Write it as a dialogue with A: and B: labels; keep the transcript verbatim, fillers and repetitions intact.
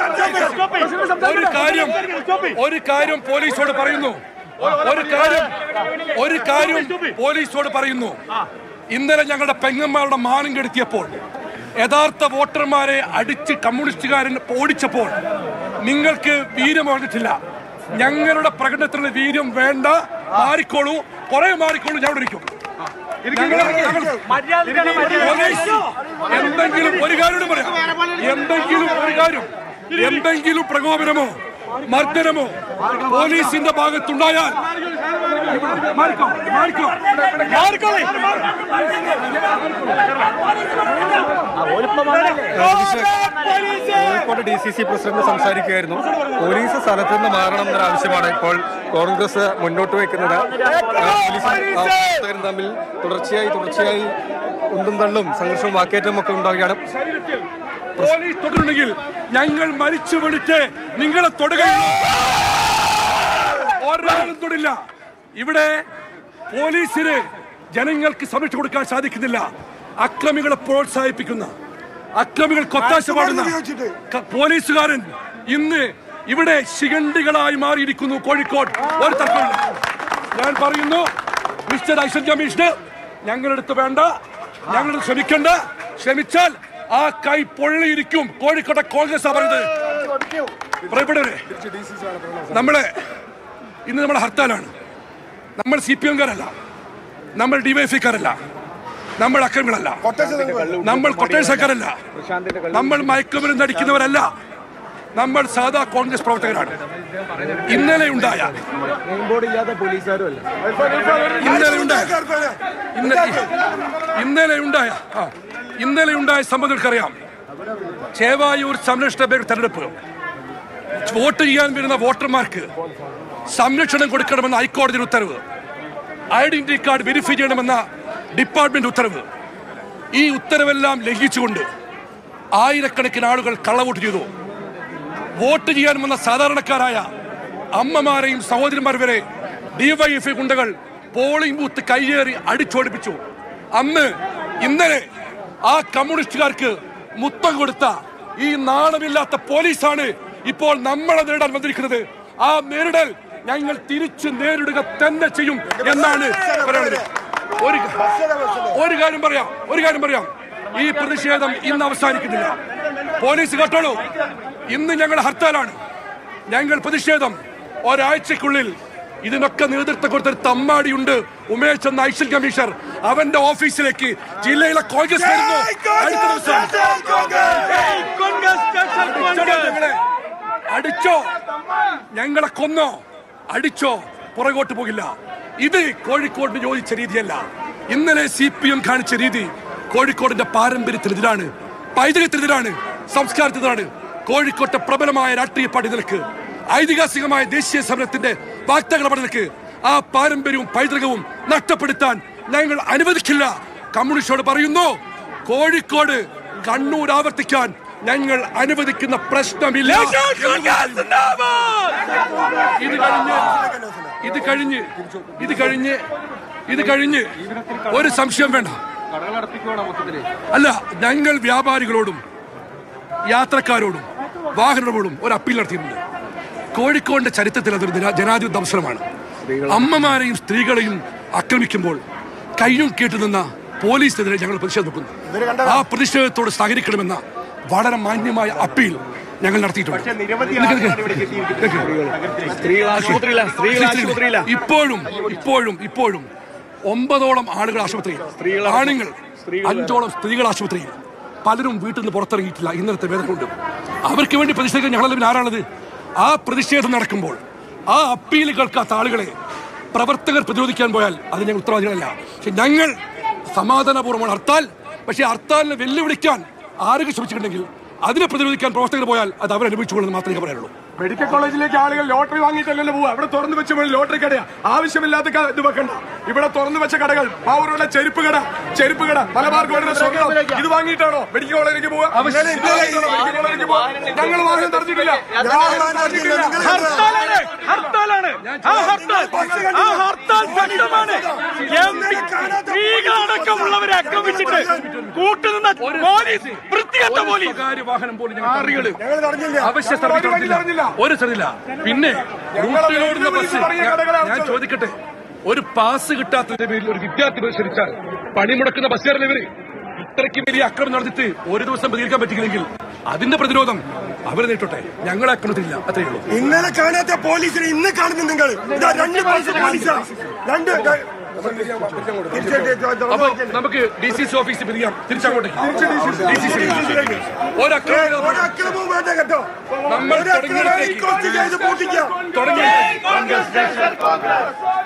A: ഒരു കാര്യം ഒരു കാര്യം പോലീസോട് പറയുന്നു ഒരു കാര്യം ഒരു കാര്യം പോലീസോട് പറയുന്നു ഇന്നലെ ഞങ്ങളുടെ പെങ്ങന്മാരുടെ മാനം കെടുത്തിയപ്പോൾ യഥാർത്ഥ വോട്ടർമാരെ അടിച്ച് കമ്മ്യൂണിസ്റ്റുകാരൻ ഓടിച്ചപ്പോൾ നിങ്ങൾക്ക് വീര്യം വന്നിട്ടില്ല. ഞങ്ങളുടെ പ്രകടനത്തിന് വീര്യം വേണ്ട, മാറിക്കോളൂ, കുറെ മാറിക്കോളൂ, ഞാൻ ഇവിടെ ഇരിക്കും. എന്തെങ്കിലും ഒരു കാര്യം പറയാം, എന്തെങ്കിലും ഒരു കാര്യം എന്തെങ്കിലും പ്രകോപനമോ മർദ്ദനമോ പോലീസിന്റെ ഭാഗത്തുണ്ടായാൽ
B: Kozhikode D C C president സംസാരിക്കുകയായിരുന്നു. പോലീസ് സ്ഥലത്ത് നിന്ന് മാറണം എന്നൊരു ആവശ്യമാണ് ഇപ്പോൾ കോൺഗ്രസ് മുന്നോട്ട് വയ്ക്കുന്നത്. പോലീസും തമ്മിൽ തുടർച്ചയായി തുടർച്ചയായി ഉണ്ടും തള്ളും സംഘർഷവും വാക്കേറ്റവും ഒക്കെ ഉണ്ടാവുകയാണ്.
A: പോലീസ് തൊടുന്നുണ്ടെങ്കിൽ ഞങ്ങൾ മരിച്ചു വിളിച്ച് നിങ്ങളെ തൊടുകയുള്ളൂ, ഒരാളും തൊടില്ല. ഇവിടെ പോലീസിന് ജനങ്ങൾക്ക് സംരക്ഷണം കൊടുക്കാൻ സാധിക്കുന്നില്ല. അക്രമികളെ പ്രോത്സാഹിപ്പിക്കുന്ന, അക്രമികൾക്ക് ഒത്താശ പാടുന്ന പോലീസുകാരൻ ഇന്ന് ഇവിടെ ശിഖണ്ഡികളായി മാറിയിരിക്കുന്നു കോഴിക്കോട്. ഒരു തർക്കമില്ല. ഞാൻ പറയുന്നു, മിസ്റ്റർ ഐശ്വര്യ കമ്മീഷണർ, ഞങ്ങളെടുത്ത് വേണ്ട, ഞങ്ങളെടുത്ത് ശ്രമിക്കണ്ട. ശ്രമിച്ചാൽ ആ കൈ പൊള്ളിയിരിക്കും. കോഴിക്കോട്ടെ കോൺഗ്രസ് പറയുന്നത്. നമ്മളെ ഇന്ന് നമ്മുടെ ഹർത്താലാണ്. നമ്മൾ സി പി എംകാരല്ല, നമ്മൾ ഡിവൈഎഫ്ഐക്കാരല്ല, നമ്മൾ അക്രമികളല്ല, നമ്മൾ കൊട്ടേഴ്സക്കാരല്ല, നമ്മൾ മയക്കുമരുന്ന് അടിക്കുന്നവരല്ല, നമ്മൾ സാധാ കോൺഗ്രസ് പ്രവർത്തകരാണ്. ഇന്നലെ ഉണ്ടായ ഇന്നലെ ഉണ്ടായ ഇന്നലെ ഉണ്ടായ ഇന്നലെ ഉണ്ടായ സംബന്ധിക്കറിയാം. ചേവായൂർ സംരക്ഷണ ബാങ്ക് തെരഞ്ഞെടുപ്പ് വോട്ട് ചെയ്യാൻ വരുന്ന വോട്ടർമാർക്ക് സംരക്ഷണം കൊടുക്കണമെന്ന ഹൈക്കോടതിയുടെ ഉത്തരവ്, ഐഡന്റിറ്റി കാർഡ് വെരിഫൈ ചെയ്യണമെന്ന ഡിപ്പാർട്ട്മെന്റ് ഉത്തരവ്, ഈ ഉത്തരവെല്ലാം ലംഘിച്ചുകൊണ്ട് ആയിരക്കണക്കിന് ആളുകൾ കള്ളവോട്ട് ചെയ്തു. വോട്ട് ചെയ്യാൻ വന്ന സാധാരണക്കാരായ അമ്മമാരെയും സഹോദരിമാർ വരെ ഡിവൈഎഫ്ഐ ഗുണ്ടകൾ പോളിംഗ് ബൂത്ത് കയ്യേറി അടിച്ചോടിപ്പിച്ചു. അന്ന് ഇന്നലെ ആ കമ്മ്യൂണിസ്റ്റുകാർക്ക് മുത്തം കൊടുത്ത ഈ നാണമില്ലാത്ത പോലീസാണ് ഇപ്പോൾ നമ്മളെ നേരിടാൻ വന്നിരിക്കുന്നത്. ആ നേരിടൽ ഞങ്ങൾ തിരിച്ചു നേരിടുക തന്നെ ചെയ്യും എന്നാണ് പറയുന്നത്. ഒരു ഒരു കാര്യം പറയാം ഒരു കാര്യം പറയാം ഈ പ്രതിഷേധം ഇന്ന് അവസാനിക്കുന്നില്ല. പോലീസ് കേട്ടോളൂ, ഇന്ന് ഞങ്ങൾ ഹർത്താലാണ്. ഞങ്ങൾ പ്രതിഷേധം ഒരാഴ്ചക്കുള്ളിൽ ഇതിനൊക്കെ നേതൃത്വം കൊടുത്തൊരു തമ്മാടിയുണ്ട്, ഉമേഷ് എന്ന ഐശ്വര്യ കമ്മീഷണർ. അവന്റെ ഓഫീസിലേക്ക് ജില്ലയിലെ കോൺഗ്രസ് വരുന്നു. അടുത്ത ദിവസം അടിച്ചോ, ഞങ്ങളെ കൊന്നോ, അടിച്ചോ, പുറകോട്ട് പോകില്ല. ഇത് കോഴിക്കോടിന് യോജിച്ച രീതിയല്ല. ഇന്നലെ സി പി എം കാണിച്ച രീതി കോഴിക്കോടിന്റെ പാരമ്പര്യത്തിനെതിരാണ്, പൈതൃകത്തിനെതിരാണ്, സംസ്കാരത്തിനെതിരാണ്. കോഴിക്കോട്ടെ പ്രബലമായ രാഷ്ട്രീയ പാർട്ടി നിലക്ക്, ഐതിഹാസികമായ ദേശീയ സമരത്തിന്റെ വാക്തകള നിലക്ക് ആ പാരമ്പര്യവും പൈതൃകവും നഷ്ടപ്പെടുത്താൻ ഞങ്ങൾ അനുവദിക്കില്ല. കമ്മ്യൂണിസ്റ്റോട് പറയുന്നു, കോഴിക്കോട് കണ്ണൂർ ആവർത്തിക്കാൻ ഞങ്ങൾ അനുവദിക്കുന്ന പ്രശ്നമില്ല. ഇത് കഴിഞ്ഞ് ഇത് കഴിഞ്ഞ് ഇത് കഴിഞ്ഞ് ഇത് കഴിഞ്ഞ് ഒരു സംശയം വേണ്ട. അല്ല, ഞങ്ങൾ വ്യാപാരികളോടും യാത്രക്കാരോടും വാഹനങ്ങളോടും ഒരു അപ്പീൽ നടത്തിയിട്ടുണ്ട്. കോഴിക്കോടിന്റെ ചരിത്രത്തിൽ അതൊരു ജനാധിപത്യ അവസരമാണ്. അമ്മമാരെയും സ്ത്രീകളെയും ആക്രമിക്കുമ്പോൾ കയ്യും കേട്ടുനിന്ന പോലീസിനെതിരെ ഞങ്ങൾ പ്രതിഷേധം വെക്കുന്നു. ആ പ്രതിഷേധത്തോട് സഹകരിക്കണമെന്ന വളരെ മാന്യമായ അപ്പീൽ ഞങ്ങൾ നടത്തിയിട്ടുണ്ട്. ഇപ്പോഴും ഇപ്പോഴും ഇപ്പോഴും ഒമ്പതോളം ആളുകൾ ആശുപത്രിയിൽ, ആണുങ്ങൾ അഞ്ചോളം സ്ത്രീകൾ ആശുപത്രിയിൽ. പലരും വീട്ടിൽ നിന്ന് പുറത്തിറങ്ങിയിട്ടില്ല ഇന്നലത്തെ വേദന കൊണ്ട്. അവർക്ക് വേണ്ടി പ്രതിഷേധിക്കാൻ ഞങ്ങളെല്ലാം ആരാണത്? ആ പ്രതിഷേധം നടക്കുമ്പോൾ ആ അപ്പീൽ കേൾക്കാത്ത ആളുകളെ പ്രവർത്തകർ പ്രതിരോധിക്കാൻ പോയാൽ അത് ഞങ്ങൾ ഉത്തരവാദികളല്ല. പക്ഷെ ഞങ്ങൾ സമാധാനപൂർവ്വമാണ് ഹർത്താൽ. പക്ഷേ ഹർത്താലിനെ വെല്ലുവിളിക്കാൻ ആരൊക്കെ ശ്രമിച്ചിട്ടുണ്ടെങ്കിൽ അതിനെ പ്രതിരോധിക്കാൻ പ്രവർത്തകർ പോയാൽ അത് അവരനുഭവിച്ചുകൊള്ളുന്നത് മാത്രമേ പറയാനുള്ളൂ.
C: മെഡിക്കൽ കോളേജിലേക്ക് ആളുകൾ ലോട്ടറി വാങ്ങിയിട്ടല്ലോ പോവുക. ഇവിടെ തുറന്നു വെച്ച ലോട്ടറി കടയാ, ആവശ്യമില്ലാത്ത ഇത് വെക്കണ്ട. ഇവിടെ തുറന്നു വെച്ച കടകൾ, മാവൂരുള്ള ചെരുപ്പ് കട, ചെരുപ്പ് കട, മലബാർ ഗോൾഡിന്റെ സ്വർണ്ണം ഇത് വാങ്ങിയിട്ടാണോ മെഡിക്കൽ കോളേജിലേക്ക് പോവുക? മെഡിക്കൽ കോളേജിലേക്ക് ഞങ്ങൾ വാഹനം തടഞ്ഞിട്ടില്ല.
D: ഹർത്താലാണ് ഹർത്താലാണ് ആ ഹർത്താൽ ആ ഹർത്താൽ ശക്തമാണ്. സ്ത്രീകളടക്കമുള്ളവരെ ആക്രമിച്ചിട്ട് കൂട്ടുനിന്ന പോലീസ്, വൃത്തികെട്ട പോലീസ്.
A: സ്വകാര്യ വാഹനം പോലും അവശ്യ സ്ഥലത്തില്ല, ഒരു സ്ഥലമില്ല. പിന്നെ റൂട്ടിലോടുന്ന ബസ് ഞാൻ ചോദിക്കട്ടെ, ഒരു പാസ് കിട്ടാത്തതിന്റെ പേരിൽ ഒരു വിദ്യാർത്ഥി പരിശോധിച്ചാൽ പണിമുടക്കുന്ന ബസ്സുകാരല്ലേ ഇവര്? ഇത്രയ്ക്ക് വലിയ അക്രമം നടത്തിയിട്ട് ഒരു ദിവസം പ്രതികരിക്കാൻ പറ്റിയില്ലെങ്കിൽ അതിന്റെ പ്രതിരോധം അവർ നേരിട്ടോട്ടെ, ഞങ്ങളെ ആക്രമണത്തില്ല, അത്രയേ ഉള്ളൂ.
E: ഇന്നലെ കാണാത്ത പോലീസിനെ ഇന്ന് കാണുന്നു നിങ്ങൾ. രണ്ട് പോലീസാ, രണ്ട്
A: അപ്പൊ നമുക്ക് ഡി സി സി ഓഫീസിൽ പിരിയാം, തിരിച്ചങ്ങോട്ടേക്ക്.
E: ഒരക്രമവും വേണ്ട കേട്ടോ.
A: നമ്മൾ
E: തുടങ്ങി